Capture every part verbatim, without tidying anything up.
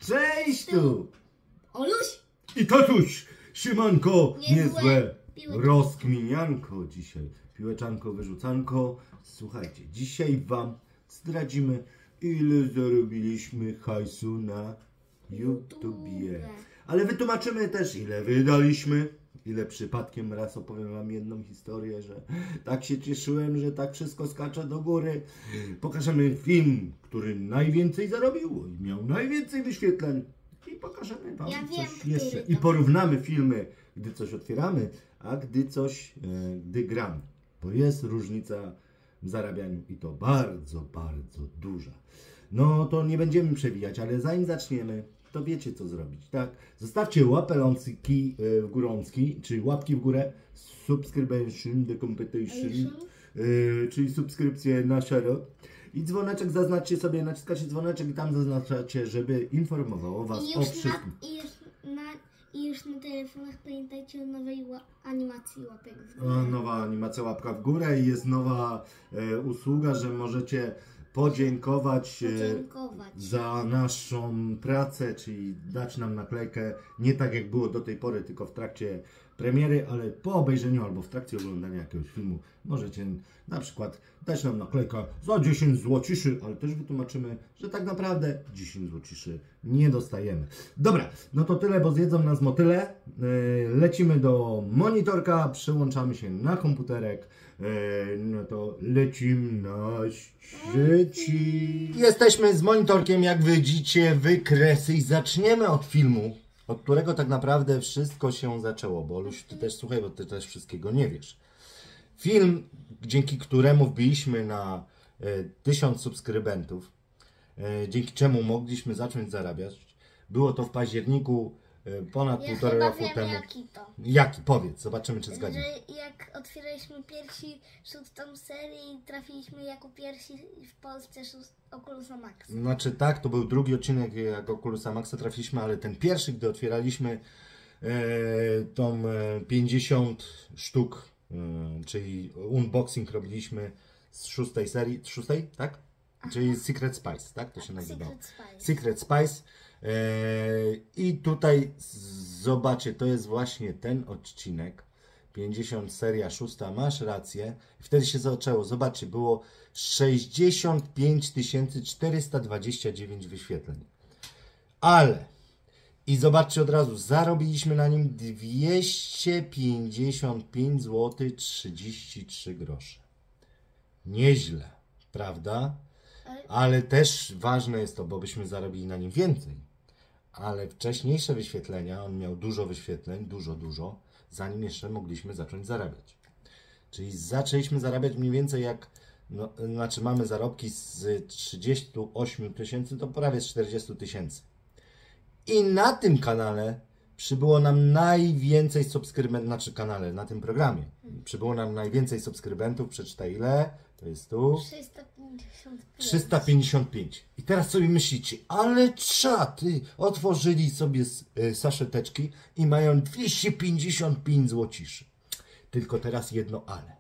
Cześć tu! Oluś! I tatuś! Siemanko! Niezłe. Niezłe! Piłeczanko. Rozkminianko dzisiaj. Piłeczanko, wyrzucanko. Słuchajcie, dzisiaj wam zdradzimy, ile zarobiliśmy hajsu na YouTubie. Ale wytłumaczymy też, ile wydaliśmy. Ile przypadkiem, raz opowiem wam jedną historię, że tak się cieszyłem, że tak wszystko skacze do góry. Pokażemy film, który najwięcej zarobił i miał najwięcej wyświetleń. I pokażemy wam Ja coś wiem, jeszcze. który I to. porównamy filmy, gdy coś otwieramy, a gdy coś, e, gdy gramy. Bo jest różnica w zarabianiu i to bardzo, bardzo duża. No to nie będziemy przewijać, ale zanim zaczniemy, to wiecie co zrobić, tak? Zostawcie łapelącki w górącki, czyli łapki w górę, subscription, the competition, yy, czyli subskrypcję na szaro. I dzwoneczek zaznaczcie sobie, naciskacie dzwoneczek i tam zaznaczacie, żeby informowało was I o już, wszystkim. na, i, już na, I już na telefonach pamiętajcie o nowej ła- animacji łapek w O, górę. nowa animacja łapka w górę i jest nowa e, usługa, że możecie podziękować, e, Podziękować. za naszą pracę, czyli dać nam naklejkę, nie tak jak było do tej pory, tylko w trakcie premiery, ale po obejrzeniu albo w trakcie oglądania jakiegoś filmu możecie na przykład dać nam naklejkę za dziesięć złociszy, ale też wytłumaczymy, że tak naprawdę dziesięć złociszy nie dostajemy. Dobra, no to tyle, bo zjedzą nas motyle. Yy, lecimy do monitorka, przyłączamy się na komputerek. Yy, no to lecimy na sieci. Jesteśmy z monitorkiem, jak widzicie, wykresy i zaczniemy od filmu, od którego tak naprawdę wszystko się zaczęło, bo Oluś, ty też słuchaj, bo ty też wszystkiego nie wiesz. Film, dzięki któremu wbiliśmy na e, tysiąc subskrybentów, e, dzięki czemu mogliśmy zacząć zarabiać, było to w październiku e, ponad Ja półtora chyba roku wiem temu. jaki to. Jaki? Powiedz, zobaczymy czy zgadniesz. Że jak otwieraliśmy pierwszy szóstą serię i trafiliśmy jako pierwsi w Polsce szóst- Oculusa Max. Znaczy tak, to był drugi odcinek jak Oculusa Maxa trafiliśmy, ale ten pierwszy, gdy otwieraliśmy e, tą e, pięćdziesiąt sztuk, e, czyli unboxing robiliśmy z szóstej serii, z szóstej, tak? Czyli Secret Spice, tak? To się nazywało. Secret Spice. Secret Spice. E, I tutaj z- zobaczcie, to jest właśnie ten odcinek. pięćdziesiąt seria szósta, masz rację. I wtedy się zaczęło. Zobaczcie, było sześćdziesiąt pięć tysięcy czterysta dwadzieścia dziewięć wyświetleń. Ale i zobaczcie od razu, zarobiliśmy na nim dwieście pięćdziesiąt pięć złotych trzydzieści trzy grosze. Nieźle, prawda? Ale też ważne jest to, bo byśmy zarobili na nim więcej. Ale wcześniejsze wyświetlenia, on miał dużo wyświetleń, dużo, dużo, zanim jeszcze mogliśmy zacząć zarabiać. Czyli zaczęliśmy zarabiać mniej więcej jak, no, znaczy mamy zarobki z trzydzieści osiem tysięcy do prawie z czterdzieści tysięcy. I na tym kanale przybyło nam najwięcej subskrybentów, znaczy kanale, na tym programie, przybyło nam najwięcej subskrybentów, przeczytaj ile, to jest tu. trzysta pięćdziesiąt pięć. trzysta pięćdziesiąt pięć. I teraz sobie myślicie, ale czaty otworzyli sobie s- y, saszeteczki i mają dwieście pięćdziesiąt pięć złociszy. Tylko teraz jedno ale.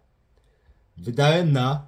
Wydałem na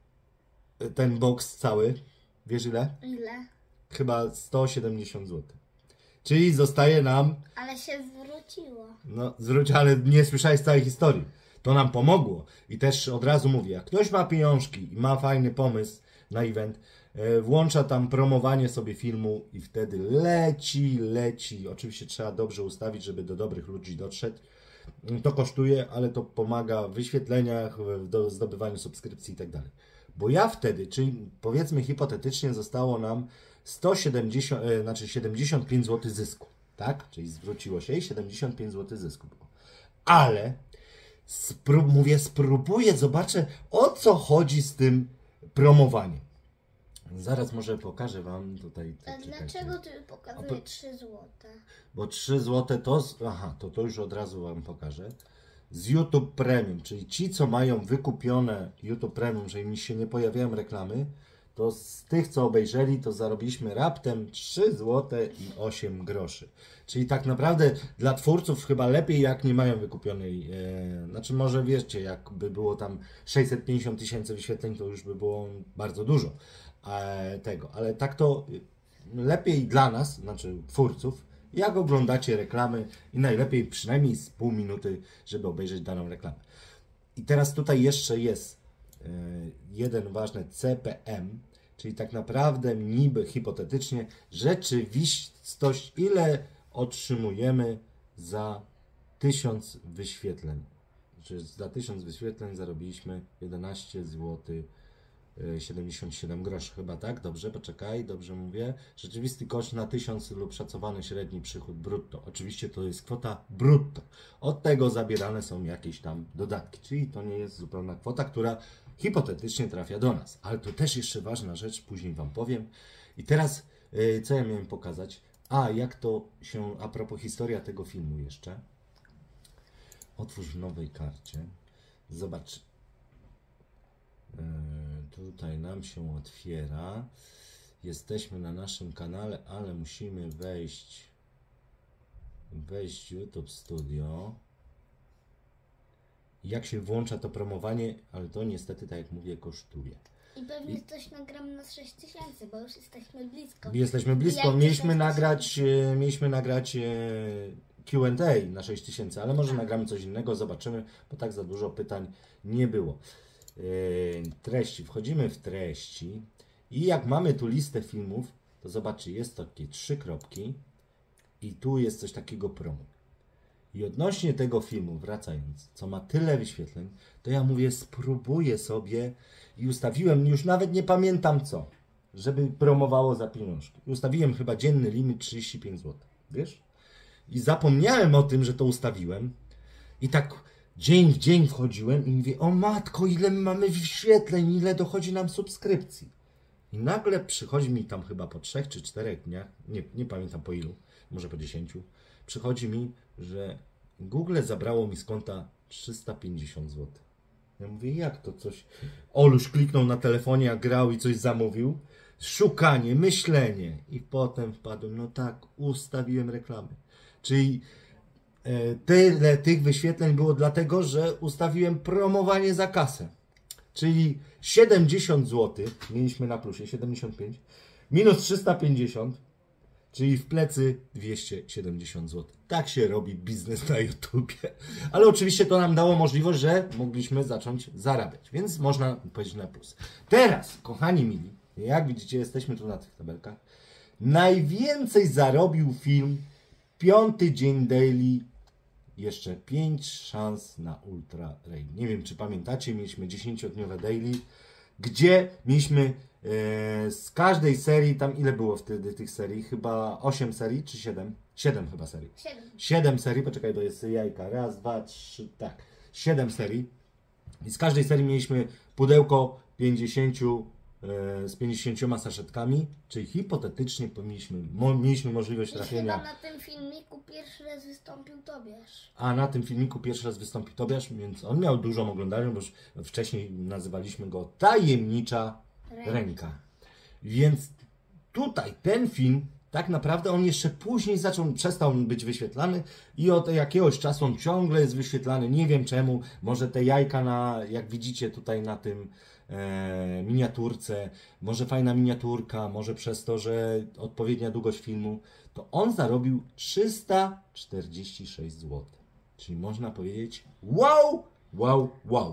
y, ten box cały, wiesz ile? Ile? Chyba sto siedemdziesiąt złotych. Czyli zostaje nam, Ale się zwróciło. no zwróć, ale nie słyszałeś całej historii. To nam pomogło. I też od razu mówię, jak ktoś ma pieniążki i ma fajny pomysł na event, e, włącza tam promowanie sobie filmu i wtedy leci, leci. Oczywiście trzeba dobrze ustawić, żeby do dobrych ludzi dotrzeć. To kosztuje, ale to pomaga w wyświetleniach, w do- zdobywaniu subskrypcji i tak dalej. Bo ja wtedy, czyli powiedzmy hipotetycznie zostało nam sto siedemdziesiąt, e, znaczy siedemdziesiąt pięć złotych zysku, tak? Czyli zwróciło się i siedemdziesiąt pięć złotych zysku było. Ale spró- mówię, spróbuję, zobaczę o co chodzi z tym promowaniem. Zaraz może pokażę wam tutaj. A czekajcie. dlaczego ty A pokazuje po- trzy złote? Bo trzy złote to, z- aha, to to już od razu wam pokażę. Z YouTube Premium, czyli ci, co mają wykupione YouTube Premium, że im się nie pojawiają reklamy, to z tych, co obejrzeli, to zarobiliśmy raptem trzy złote i osiem groszy. Czyli tak naprawdę dla twórców chyba lepiej, jak nie mają wykupionej, e, znaczy może wiecie, jakby było tam sześćset pięćdziesiąt tysięcy wyświetleń, to już by było bardzo dużo e, tego, ale tak to lepiej dla nas, znaczy twórców, jak oglądacie reklamy i najlepiej przynajmniej z pół minuty, żeby obejrzeć daną reklamę. I teraz tutaj jeszcze jest yy, jeden ważny C P M, czyli tak naprawdę niby hipotetycznie rzeczywistość, ile otrzymujemy za tysiąc wyświetleń. Że za tysiąc wyświetleń zarobiliśmy jedenaście złotych siedemdziesiąt siedem groszy, chyba tak? Dobrze, poczekaj, dobrze mówię. Rzeczywisty koszt na tysiąc lub szacowany średni przychód brutto. Oczywiście to jest kwota brutto. Od tego zabierane są jakieś tam dodatki, czyli to nie jest zupełna kwota, która hipotetycznie trafia do nas. Ale to też jeszcze ważna rzecz, później Wam powiem. I teraz, yy, co ja miałem pokazać? A, jak to się, a propos historia tego filmu jeszcze. Otwórz w nowej karcie. Zobacz. Yy, tutaj nam się otwiera. Jesteśmy na naszym kanale, ale musimy wejść wejść w YouTube Studio. Jak się włącza to promowanie, ale to niestety, tak jak mówię, kosztuje. I pewnie I... coś nagramy na sześć tysięcy, bo już jesteśmy blisko. Jesteśmy blisko. Mieliśmy nagrać, e, mieliśmy nagrać e, Q and A na sześć tysięcy, ale może tak. nagramy coś innego, zobaczymy, bo tak za dużo pytań nie było. E, treści. Wchodzimy w treści i jak mamy tu listę filmów, to zobaczcie, jest takie trzy kropki i tu jest coś takiego promu. I odnośnie tego filmu, wracając, co ma tyle wyświetleń, to ja mówię, spróbuję sobie i ustawiłem, już nawet nie pamiętam co, żeby promowało za pieniążki. I ustawiłem chyba dzienny limit trzydzieści pięć złotych, wiesz? I zapomniałem o tym, że to ustawiłem i tak dzień w dzień wchodziłem i mówię, o matko, ile my mamy wyświetleń, ile dochodzi nam subskrypcji. I nagle przychodzi mi tam chyba po trzech czy czterech dniach, nie, nie pamiętam po ilu, może po dziesięciu, przychodzi mi, że Google zabrało mi z konta trzysta pięćdziesiąt złotych. Ja mówię, jak to coś? Oluś kliknął na telefonie, a grał i coś zamówił. Szukanie, myślenie. I potem wpadłem, no tak, ustawiłem reklamy. Czyli e, tyle tych wyświetleń było dlatego, że ustawiłem promowanie za kasę. Czyli siedemdziesiąt złotych, mieliśmy na plusie siedemdziesiąt pięć, minus trzysta pięćdziesiąt, czyli w plecy dwieście siedemdziesiąt złotych. Tak się robi biznes na YouTubie. Ale oczywiście to nam dało możliwość, że mogliśmy zacząć zarabiać. Więc można powiedzieć na plus. Teraz, kochani mili, jak widzicie, jesteśmy tu na tych tabelkach. Najwięcej zarobił film Piąty Dzień Daily. Jeszcze pięć szans na Ultra Rain. Nie wiem, czy pamiętacie, mieliśmy dziesięciodniowe daily, gdzie mieliśmy e, z każdej serii, tam ile było wtedy tych serii? Chyba osiem serii, czy siedem? siedem chyba serii. siedem. siedem serii, poczekaj, to jest jajka. Raz, dwa, trzy, tak. siedem serii. I z każdej serii mieliśmy pudełko pięćdziesięciu, e, z pięćdziesięcioma saszetkami, czyli hipotetycznie mieliśmy, mo, mieliśmy możliwość trafienia. Chyba na tym filmiku pierwszy raz wystąpił Tobiasz. A na tym filmiku pierwszy raz wystąpił Tobiasz, więc on miał dużą oglądalność, bo już wcześniej nazywaliśmy go Tajemnicza Ręka. Ręka. Więc tutaj ten film, tak naprawdę on jeszcze później zaczął, przestał być wyświetlany i od jakiegoś czasu on ciągle jest wyświetlany. Nie wiem czemu, może te jajka, na, jak widzicie tutaj na tym e, miniaturce, może fajna miniaturka, może przez to, że odpowiednia długość filmu, to on zarobił trzysta czterdzieści sześć złotych. Czyli można powiedzieć wow, wow, wow.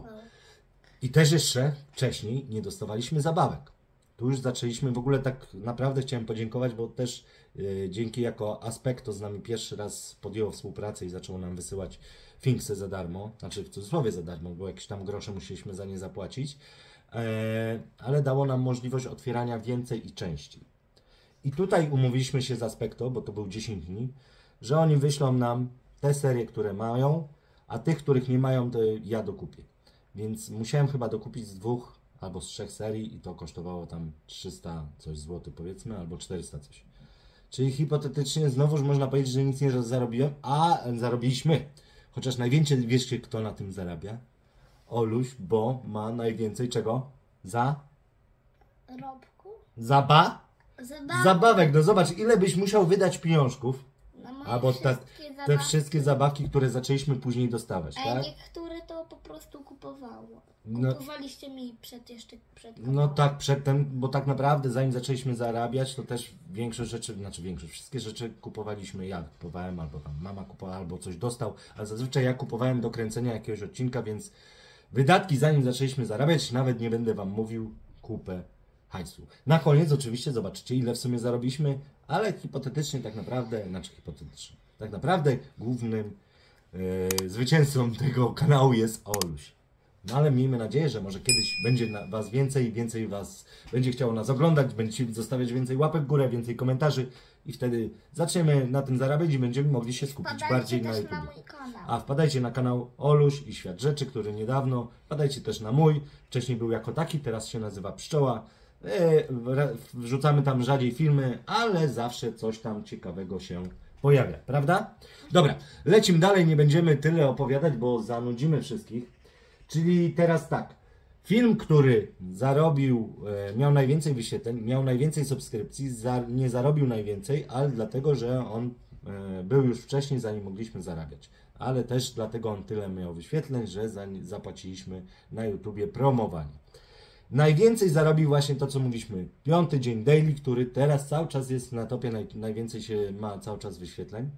I też jeszcze wcześniej nie dostawaliśmy zabawek. Tu już zaczęliśmy, w ogóle tak naprawdę chciałem podziękować, bo też yy, dzięki jako Aspekto z nami pierwszy raz podjęło współpracę i zaczęło nam wysyłać Finksy za darmo, znaczy w cudzysłowie za darmo, bo jakieś tam grosze musieliśmy za nie zapłacić, yy, ale dało nam możliwość otwierania więcej i częściej. I tutaj umówiliśmy się z Aspekto, bo to był dziesięć dni, że oni wyślą nam te serie, które mają, a tych, których nie mają, to ja dokupię. Więc musiałem chyba dokupić z dwóch albo z trzech serii i to kosztowało tam trzysta coś złotych powiedzmy, albo czterysta coś. Czyli hipotetycznie znowuż można powiedzieć, że nic nie zarobiłem, a zarobiliśmy. Chociaż najwięcej, wiecie kto na tym zarabia? Oluś, bo ma najwięcej czego? Za? Robku? Zaba? Zabawek. Zabawek. No zobacz, ile byś musiał wydać pieniążków, No albo te, te wszystkie zabawki, które zaczęliśmy później dostawać, a tak? niektóre to po prostu kupowało. No, Kupowaliście mi przed jeszcze przed no tak, przedtem, bo tak naprawdę zanim zaczęliśmy zarabiać, to też większość rzeczy, znaczy większość, wszystkie rzeczy kupowaliśmy, ja kupowałem, albo tam mama kupowała, albo coś dostał, ale zazwyczaj ja kupowałem do kręcenia jakiegoś odcinka, więc wydatki zanim zaczęliśmy zarabiać, nawet nie będę Wam mówił, kupę hajsu. Na koniec oczywiście zobaczycie, ile w sumie zarobiliśmy, ale hipotetycznie tak naprawdę, znaczy hipotetycznie, tak naprawdę głównym yy, zwycięzcą tego kanału jest Oluś. No ale miejmy nadzieję, że może kiedyś będzie na Was więcej, więcej Was będzie chciało nas oglądać, będziecie zostawiać więcej łapek w górę, więcej komentarzy i wtedy zaczniemy na tym zarabiać i będziemy mogli się skupić Wpadajcie bardziej na też YouTube. na mój kanał. A wpadajcie na kanał Oluś i Świat Rzeczy, który niedawno, wpadajcie też na mój, wcześniej był jako taki, teraz się nazywa Pszczoła. E, wrzucamy tam rzadziej filmy, ale zawsze coś tam ciekawego się pojawia, prawda? Dobra, lecimy dalej, nie będziemy tyle opowiadać, bo zanudzimy wszystkich. Czyli teraz tak, film, który zarobił, e, miał najwięcej wyświetleń, miał najwięcej subskrypcji, za, nie zarobił najwięcej, ale dlatego, że on e, był już wcześniej, zanim mogliśmy zarabiać. Ale też dlatego on tyle miał wyświetleń, że za, zapłaciliśmy na YouTubie promowanie. Najwięcej zarobił właśnie to, co mówiliśmy, Piąty Dzień Daily, który teraz cały czas jest na topie, naj, najwięcej się ma cały czas wyświetleń.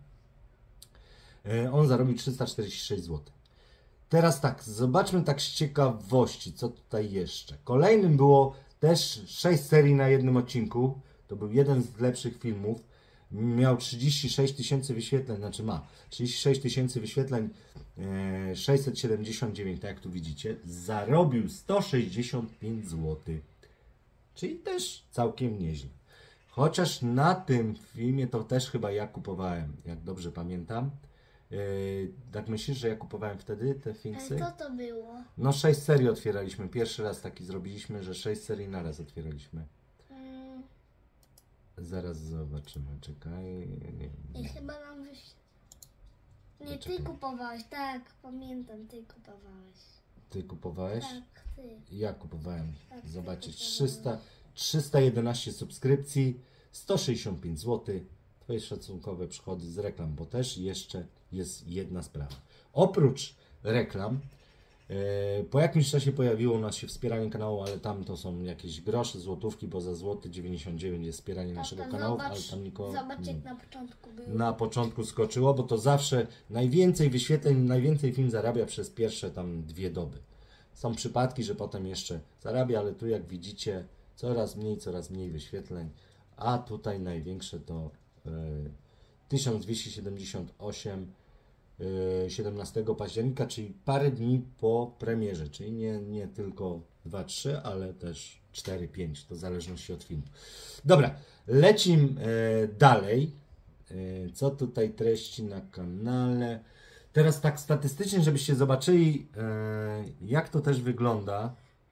E, on zarobił trzysta czterdzieści sześć złotych. Teraz tak, zobaczmy tak z ciekawości, co tutaj jeszcze. Kolejnym było też sześć serii na jednym odcinku. To był jeden z lepszych filmów. Miał trzydzieści sześć tysięcy wyświetleń, znaczy ma trzydzieści sześć tysięcy wyświetleń, e, sześćset siedemdziesiąt dziewięć, tak jak tu widzicie. Zarobił sto sześćdziesiąt pięć złotych, czyli też całkiem nieźle. Chociaż na tym filmie to też chyba ja kupowałem, jak dobrze pamiętam. Yy, tak myślisz, że ja kupowałem wtedy te Finksy? Ale co to było? No sześć serii otwieraliśmy. Pierwszy raz taki zrobiliśmy, że sześć serii na raz otwieraliśmy. Mm, Zaraz zobaczymy, czekaj. Nie, I nie. chyba nam wyś... Nie, ty Poczekaj. kupowałeś, tak, pamiętam, ty kupowałeś. Ty kupowałeś? Tak, ty. Ja kupowałem. Tak, ty Zobaczyć. kupowałeś. trzysta, trzysta jedenaście subskrypcji, sto sześćdziesiąt pięć złotych. Twoje szacunkowe przychody z reklam, bo też jeszcze jest jedna sprawa. Oprócz reklam, e, po jakimś czasie pojawiło u nas się wspieranie kanału, ale tam to są jakieś grosze, złotówki, bo za złoty dziewięćdziesiąt dziewięć jest wspieranie naszego Tata, kanału, zobacz, ale tam nikogo Zobacz, nie jak na początku było. na początku skoczyło, bo to zawsze najwięcej wyświetleń, najwięcej film zarabia przez pierwsze tam dwie doby. Są przypadki, że potem jeszcze zarabia, ale tu jak widzicie coraz mniej, coraz mniej wyświetleń, a tutaj największe to e, tysiąc dwieście siedemdziesiąt osiem e, siedemnastego października, czyli parę dni po premierze, czyli nie, nie tylko dwa trzy, ale też cztery pięć, to w zależności od filmu. Dobra, lecimy e, dalej. E, co tutaj treści na kanale? Teraz tak statystycznie, żebyście zobaczyli, e, jak to też wygląda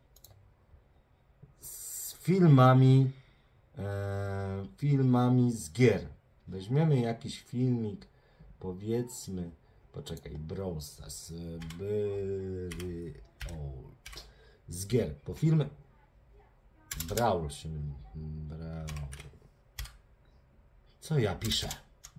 z filmami, e, filmami z gier. Weźmiemy jakiś filmik, powiedzmy, poczekaj, Brawl Stars, Bry, o, z gier, po filmy, Brawl się, Brawl, co ja piszę?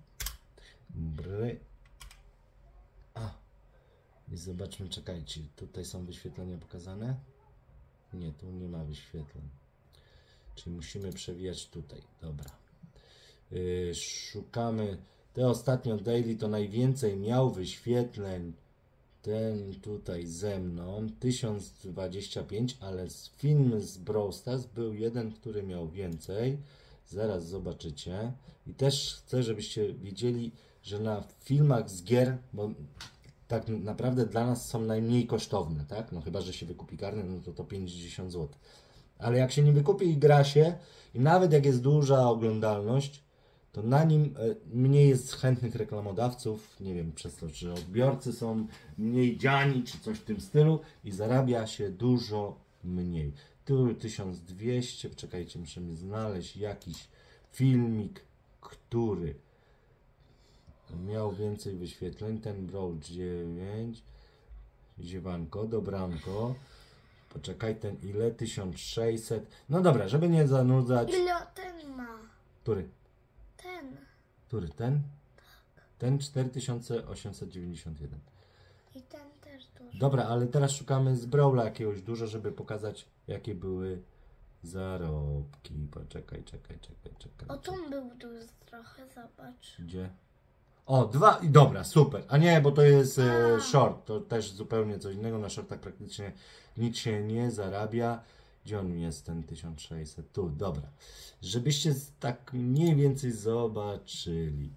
Bry, a, i zobaczmy, czekajcie, tutaj są wyświetlenia pokazane? Nie, tu nie ma wyświetleń, czyli musimy przewijać tutaj, dobra. Yy, szukamy, te ostatnio daily to najwięcej miał wyświetleń, ten tutaj ze mną, tysiąc dwadzieścia pięć, ale z film z Brawl Stars był jeden, który miał więcej, zaraz zobaczycie. I też chcę, żebyście wiedzieli, że na filmach z gier, bo tak naprawdę dla nas są najmniej kosztowne, tak? No chyba, że się wykupi karnet, no to to pięćdziesiąt złotych. Ale jak się nie wykupi i gra się, i nawet jak jest duża oglądalność, to na nim mniej jest chętnych reklamodawców, nie wiem, przez to, że odbiorcy są mniej dziani, czy coś w tym stylu i zarabia się dużo mniej. Tu tysiąc dwieście, czekajcie, musimy znaleźć jakiś filmik, który miał więcej wyświetleń, ten Brawl dziewięć, ziewanko, dobranko, poczekaj, ten ile, tysiąc sześćset, no dobra, żeby nie zanudzać. Ile ten ma? Który? Ten. Który? Ten? Ten cztery tysiące osiemset dziewięćdziesiąt jeden. I ten też. też dużo. Dobra, ale teraz szukamy z Brawla jakiegoś dużo, żeby pokazać, jakie były zarobki. Poczekaj, czekaj, czekaj, czekaj. O, tu był duży trochę, zobacz. Gdzie? O, dwa i dobra, super. A nie, bo to jest e, A. short, to też zupełnie coś innego. Na shortach praktycznie nic się nie zarabia. Gdzie on jest, ten tysiąc sześćset? Tu, dobra. Żebyście z- tak mniej więcej zobaczyli.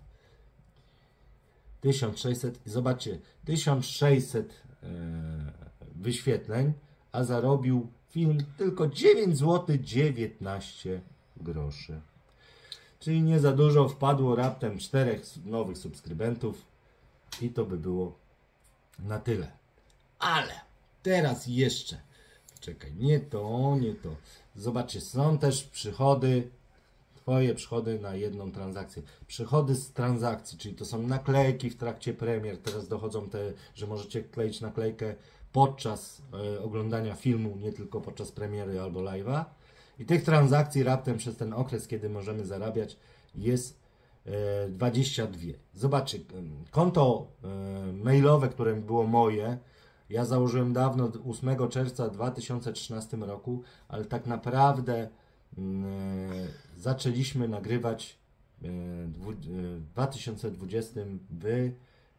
tysiąc sześćset, i zobaczcie, tysiąc sześćset e, wyświetleń, a zarobił film tylko dziewięć złotych dziewiętnaście groszy. Czyli nie za dużo, wpadło raptem czterech s- nowych subskrybentów i to by było na tyle. Ale teraz jeszcze, czekaj, nie to, nie to. Zobaczcie, są też przychody, Twoje przychody na jedną transakcję. Przychody z transakcji, czyli to są naklejki w trakcie premier. Teraz dochodzą te, że możecie kleić naklejkę podczas e, oglądania filmu, nie tylko podczas premiery albo live'a. I tych transakcji raptem przez ten okres, kiedy możemy zarabiać, jest e, dwadzieścia dwa. Zobaczcie, em, konto e, mailowe, które było moje, ja założyłem dawno, ósmego czerwca dwa tysiące trzynastego roku, ale tak naprawdę mm, e, zaczęliśmy nagrywać e, dwu- e, w dwa tysiące dwudziestym w e,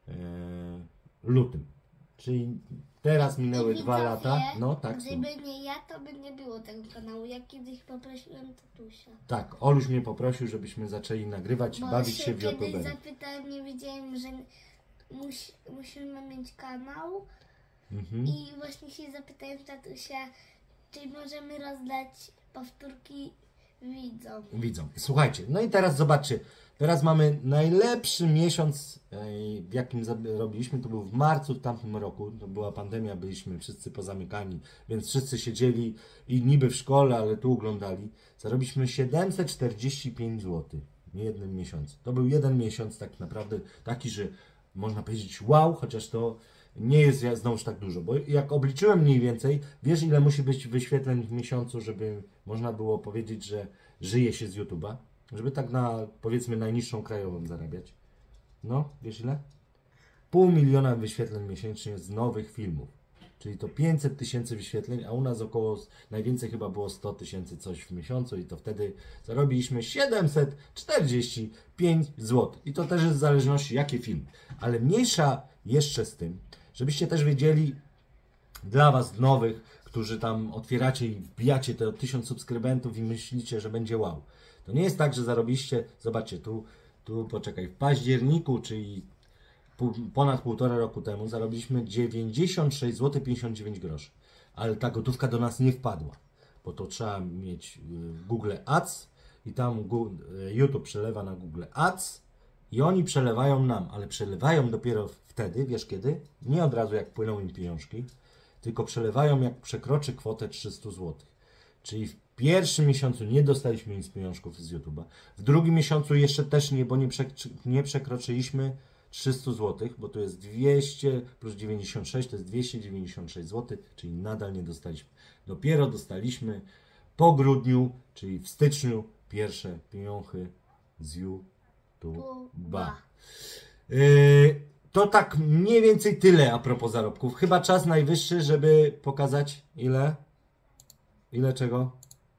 lutym. Czyli teraz minęły I dwa widzowie, lata. No tak, Gdyby nie ja, to by nie było tego kanału. Ja kiedyś poprosiłem tatusia. tak. Oluś mnie poprosił, żebyśmy zaczęli nagrywać, Bo bawić się w kiedyś YouTuberów. zapytałem, nie wiedziałem, że musi, musimy mieć kanał. Mhm. I właśnie się zapytałem tatusia, czy możemy rozdać powtórki widzom. Widzą. Słuchajcie, no i teraz zobaczcie. Teraz mamy najlepszy miesiąc, e, w jakim zarobiliśmy. To był w marcu w tamtym roku. To była pandemia, byliśmy wszyscy pozamykani, więc wszyscy siedzieli i niby w szkole, ale tu oglądali. Zarobiliśmy siedemset czterdzieści pięć złotych w jednym miesiącu. To był jeden miesiąc tak naprawdę taki, że można powiedzieć wow, chociaż to nie jest ja- znowuż tak dużo, bo jak obliczyłem mniej więcej, wiesz ile musi być wyświetleń w miesiącu, żeby można było powiedzieć, że żyje się z YouTube'a, żeby tak na powiedzmy najniższą krajową zarabiać. No, wiesz ile? Pół miliona wyświetleń miesięcznie z nowych filmów. Czyli to pięćset tysięcy wyświetleń, a u nas około, najwięcej chyba było sto tysięcy coś w miesiącu i to wtedy zarobiliśmy siedemset czterdzieści pięć złotych. I to też jest w zależności jakie filmy. Ale mniejsza jeszcze z tym, żebyście też wiedzieli, dla Was nowych, którzy tam otwieracie i wbijacie te tysiąc subskrybentów i myślicie, że będzie wow. To nie jest tak, że zarobiliście, zobaczcie, tu, tu poczekaj, w październiku, czyli pół, ponad półtora roku temu zarobiliśmy dziewięćdziesiąt sześć złotych pięćdziesiąt dziewięć groszy. Ale ta gotówka do nas nie wpadła, bo to trzeba mieć y, Google Ads i tam Gu- y, YouTube przelewa na Google Ads i oni przelewają nam, ale przelewają dopiero wtedy, wiesz kiedy? Nie od razu jak płyną im pieniążki, tylko przelewają jak przekroczy kwotę trzysta złotych. Czyli w pierwszym miesiącu nie dostaliśmy nic z pieniążków z YouTube'a. W drugim miesiącu jeszcze też nie, bo nie, przek- nie przekroczyliśmy trzysta złotych, bo to jest dwieście plus dziewięćdziesiąt sześć, to jest dwieście dziewięćdziesiąt sześć złotych, czyli nadal nie dostaliśmy. Dopiero dostaliśmy po grudniu, czyli w styczniu, pierwsze pieniądze z YouTube'a. Yy, to tak mniej więcej tyle a propos zarobków. Chyba czas najwyższy, żeby pokazać ile? Ile czego?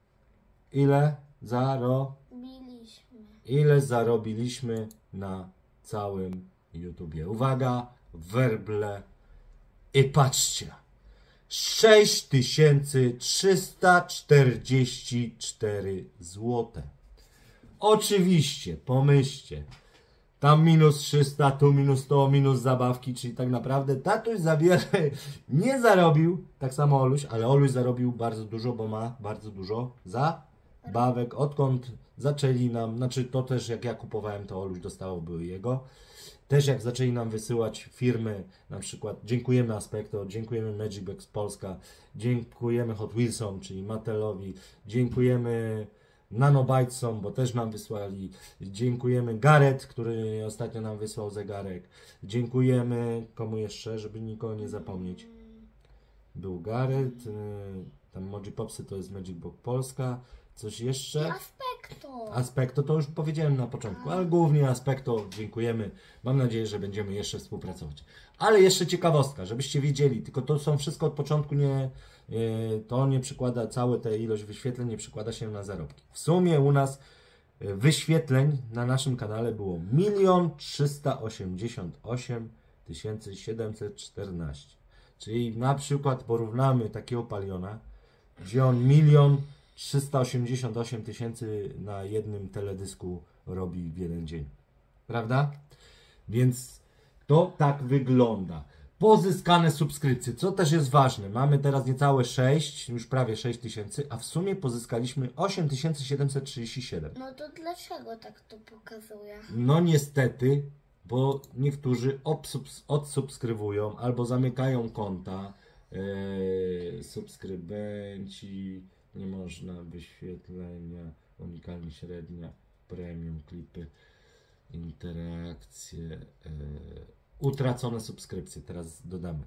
Ile zaro... Biliśmy. Ile zarobiliśmy na całym YouTubie. Uwaga, werble i patrzcie. sześć tysięcy trzysta czterdzieści cztery złote. Oczywiście, pomyślcie. Tam minus trzysta, tu minus sto, minus zabawki, czyli tak naprawdę tatuś za wiele nie zarobił, tak samo Oluś, ale Oluś zarobił bardzo dużo, bo ma bardzo dużo zabawek, odkąd zaczęli nam, znaczy to też jak ja kupowałem, to Oluś dostało, były jego. Też jak zaczęli nam wysyłać firmy, na przykład dziękujemy Aspekto, dziękujemy Magic Box Polska, dziękujemy Hot Wheelsom, czyli Mattelowi, dziękujemy Nanobitesom, bo też nam wysłali. Dziękujemy Gareth, który ostatnio nam wysłał zegarek. Dziękujemy komu jeszcze, żeby nikogo nie zapomnieć. Był Gareth, y, tam Moji Popsy to jest Magic Box Polska. Coś I jeszcze? Aspekto. Aspekto to już powiedziałem na początku, ale głównie Aspekto dziękujemy. Mam nadzieję, że będziemy jeszcze współpracować. Ale jeszcze ciekawostka, żebyście wiedzieli, tylko to są wszystko od początku nie, to nie przykłada, całe tę ilość wyświetleń nie przykłada się na zarobki. W sumie u nas wyświetleń na naszym kanale było milion trzysta osiemdziesiąt osiem tysięcy siedemset czternaście. Czyli na przykład porównamy takiego Paliona, gdzie on milion trzysta osiemdziesiąt osiem tysięcy na jednym teledysku robi w jeden dzień. Prawda? Więc to tak wygląda. Pozyskane subskrypcje, co też jest ważne. Mamy teraz niecałe sześć, już prawie sześć tysięcy, a w sumie pozyskaliśmy osiem tysięcy siedemset trzydzieści siedem. No to dlaczego tak to pokazuje? No niestety, bo niektórzy obsubs- odsubskrybują albo zamykają konta. Eee, subskrybenci, nie można, wyświetlenia, unikalnie średnia, premium, klipy, interakcje, eee, utracone subskrypcje, teraz dodamy.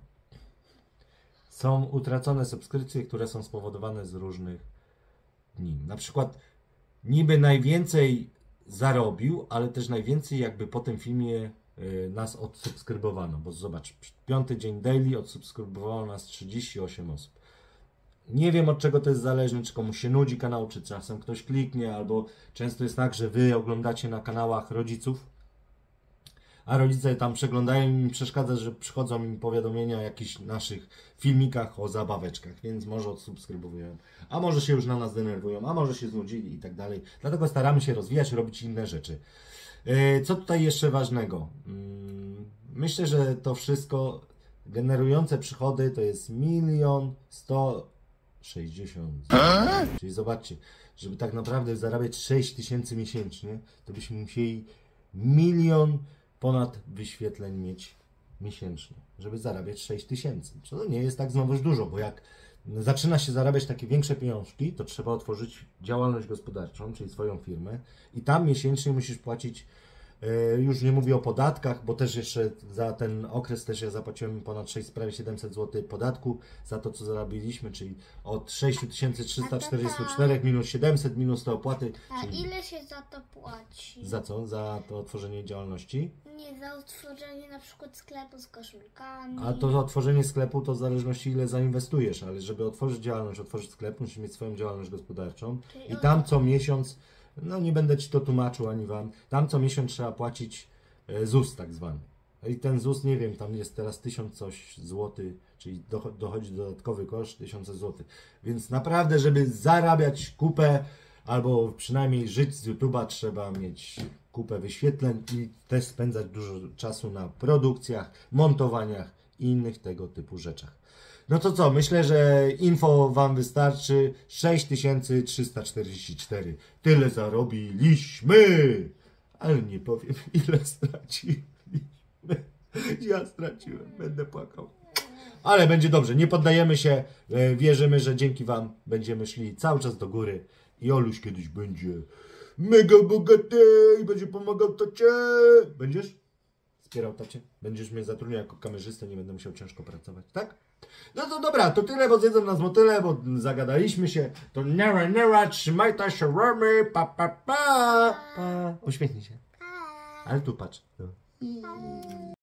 Są utracone subskrypcje, które są spowodowane z różnych dni. Na przykład niby najwięcej zarobił, ale też najwięcej jakby po tym filmie y, nas odsubskrybowano, bo zobacz, piąty dzień daily odsubskrybowało nas trzydzieści osiem osób. Nie wiem, od czego to jest zależne, czy komuś się nudzi kanał, czy czasem ktoś kliknie, albo często jest tak, że wy oglądacie na kanałach rodziców, a rodzice tam przeglądają i im przeszkadza, że przychodzą im powiadomienia o jakichś naszych filmikach o zabaweczkach, więc może odsubskrybowują, a może się już na nas denerwują, a może się znudzili i tak dalej. Dlatego staramy się rozwijać, robić inne rzeczy. Co tutaj jeszcze ważnego? Myślę, że to wszystko generujące przychody to jest milion sto sześćdziesiąt. Czyli zobaczcie, żeby tak naprawdę zarabiać sześć tysięcy miesięcznie, to byśmy musieli milion ponad wyświetleń mieć miesięcznie, żeby zarabiać sześć tysięcy. Co nie jest tak znowuż dużo, bo jak zaczyna się zarabiać takie większe pieniążki, to trzeba otworzyć działalność gospodarczą, czyli swoją firmę i tam miesięcznie musisz płacić, yy, już nie mówię o podatkach, bo też jeszcze za ten okres też ja zapłaciłem ponad sześć, prawie siedemset złotych podatku za to, co zarobiliśmy, czyli od sześć tysięcy trzysta czterdzieści cztery minus siedemset minus te opłaty. A czyli ile się za to płaci? za co? Za to otworzenie działalności? Nie, za otworzenie na przykład sklepu z koszulkami. A to otworzenie sklepu to w zależności ile zainwestujesz, ale żeby otworzyć działalność, otworzyć sklep, musisz mieć swoją działalność gospodarczą Czyli i tam co miesiąc, no nie będę Ci to tłumaczył ani Wam, tam co miesiąc trzeba płacić e, ZUS tak zwany. I ten ZUS, nie wiem, tam jest teraz tysiąc coś złotych, czyli docho- dochodzi dodatkowy koszt tysiące złotych. Więc naprawdę, żeby zarabiać kupę, albo przynajmniej żyć z YouTube'a, trzeba mieć kupę wyświetleń i też spędzać dużo czasu na produkcjach, montowaniach i innych tego typu rzeczach. No to co, myślę, że info Wam wystarczy. sześć tysięcy trzysta czterdzieści cztery. Tyle zarobiliśmy. Ale nie powiem, ile straciliśmy. Ja straciłem, będę płakał. Ale będzie dobrze, nie poddajemy się. Wierzymy, że dzięki Wam będziemy szli cały czas do góry. I Oluś kiedyś będzie mega bogaty i będzie pomagał tacie. Będziesz wspierał tacie? Będziesz mnie zatrudniał jako kamerzystę, nie będę musiał ciężko pracować, tak? No to dobra, to tyle, bo zjedzą nas motyle, bo zagadaliśmy się. To nara, nara, trzymaj ta się, romy, pa, pa, pa, pa. Uśmiechnij się. Ale tu patrz. No.